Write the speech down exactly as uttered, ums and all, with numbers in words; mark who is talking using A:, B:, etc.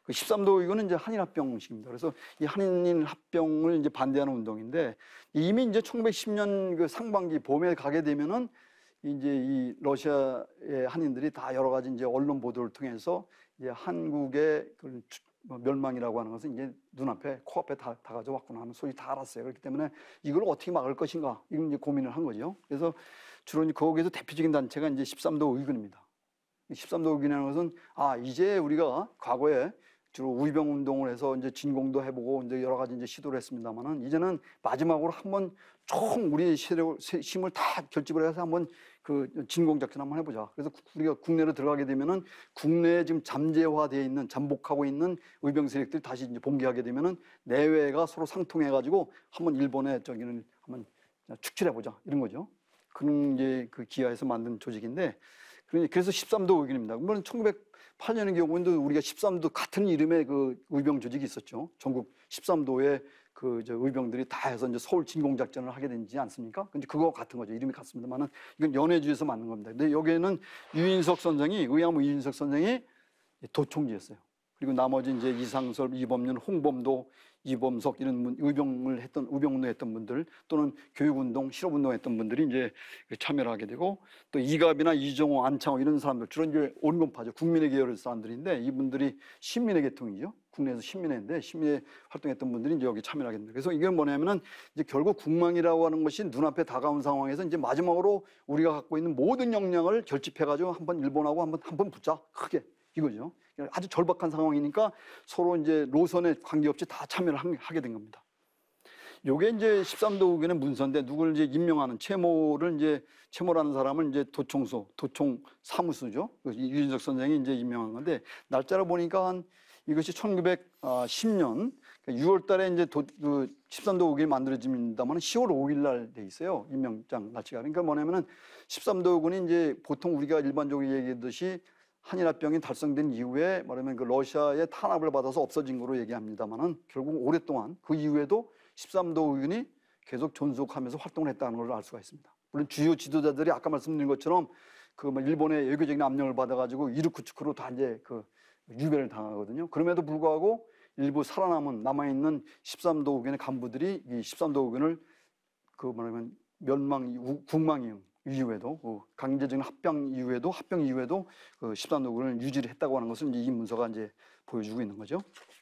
A: 그 십삼 도 의견은 이제 한일합병식입니다. 그래서 이 한일합병을 이제 반대하는 운동인데 이미 이제 천구백십 년 그 상반기 봄에 가게 되면은 이제 이 러시아의 한인들이 다 여러 가지 이제 언론 보도를 통해서 이제 한국의 그 멸망이라고 하는 것은 이제 눈앞에 코앞에 다, 다 가져왔구나 하는 소리 다 알았어요. 그렇기 때문에 이걸 어떻게 막을 것인가 이런 이제 고민을 한 거죠. 그래서 주로 이제 거기에서 대표적인 단체가 이제 십삼 도 의견입니다. 십삼 도 의견이라는 것은 아 이제 우리가 과거에 주로 우이병 운동을 해서 이제 진공도 해보고 이제 여러 가지 이제 시도를 했습니다만은 이제는 마지막으로 한번 총 우리의 힘을 다 결집을 해서 한번 그 진공 작전 한번 해보자. 그래서 우리가 국내로 들어가게 되면은 국내에 지금 잠재화되어 있는 잠복하고 있는 의병 세력들이 다시 이제 봉기하게 되면은 내외가 서로 상통해가지고 한번 일본에 저기는 한번 축출해보자 이런 거죠. 그런 이제 그 기하에서 만든 조직인데 그래서 십삼 도 의견입니다. 물론 천구백팔 년의 경우에도 우리가 십삼 도 같은 이름의 그 의병 조직이 있었죠. 전국 십삼 도의 그 저 의병들이 다 해서 이제 서울 진공 작전을 하게 되지 않습니까? 근데 그거 같은 거죠. 이름이 같습니다만은 이건 연해주에서 만든 겁니다. 근데 여기에는 유인석 선생이 의암 유인석 선생이 도총지였어요. 그리고 나머지 이제 이상설, 이범윤, 홍범도, 이범석 이런 의병을 했던 의병운동 했던 분들 또는 교육운동, 실업운동 했던 분들이 이제 참여를 하게 되고 또 이갑이나 이종호, 안창호 이런 사람들 주로 이제 온건파죠. 국민의 계열의 사람들인데 이분들이 신민의 계통이죠. 국내에서 신민회인데 신민회 활동했던 분들이 이제 여기 참여를 하게 됩니다. 그래서 이게 뭐냐면은 이제 결국 국망이라고 하는 것이 눈앞에 다가온 상황에서 이제 마지막으로 우리가 갖고 있는 모든 역량을 결집해가지고 한번 일본하고 한번 한번 붙자 크게 이거죠. 아주 절박한 상황이니까 서로 이제 노선에 관계없이 다 참여를 하게 된 겁니다. 요게 이제 십삼 도 의견의 문서인데 누굴 이제 임명하는 채모를 이제 채모라는 사람은 이제 도총수, 도총 사무수죠. 유인석 선생이 이제 임명한 건데 날짜를 보니까 한 이것이 천구백십 년 유월 달에 이제 도, 그 십삼 도 의견이 만들어집니다만 시월 오일 날 돼 있어요. 임명장 날짜가. 그러니까 뭐냐면은 십삼 도 의견이 이제 보통 우리가 일반적으로 얘기하듯이 한일합병이 달성된 이후에 말하면 그 러시아의 탄압을 받아서 없어진 거로 얘기합니다만은 결국 오랫동안 그 이후에도 십삼 도 의견이 계속 존속하면서 활동을 했다는 걸 알 수가 있습니다. 물론 주요 지도자들이 아까 말씀드린 것처럼 그 뭐 일본의 외교적인 압력을 받아가지고 이르쿠츠크로 다 이제 그 유배를 당하거든요. 그럼에도 불구하고 일부 살아남은 남아있는 십삼 도 의견의 간부들이 이 십삼 도 의견을 그 말하면 멸망, 국망 이후 이후에도 강제적인 합병 이후에도 합병 이후에도 그 십삼 도 의견을 유지를 했다고 하는 것을 이제 이 문서가 이제 보여주고 있는 거죠.